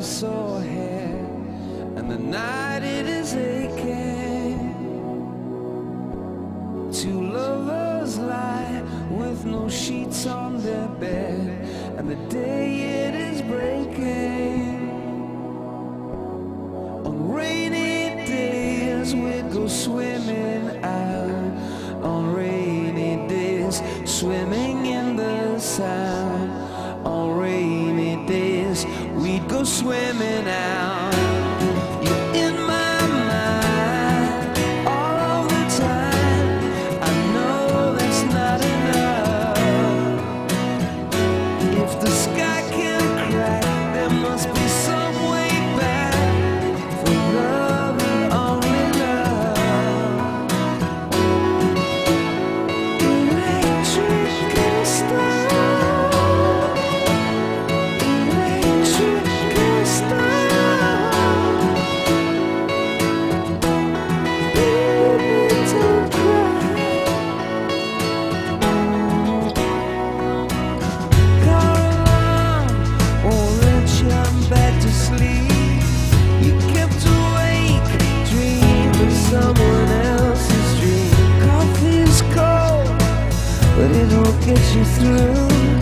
sore head, and the night it is aching. Two lovers lie with no sheets on their bed, and the day it is breaking. On rainy days we go swimming out, on rainy days swimming in the Sound. On rainy days we'd go swimming out. You're in my mind all of the time. I know that's not enough. If the sky can crack, there must be some way back for love and only love. Electric and stars. Someone else's dream. Coffee's cold, but it'll get you through.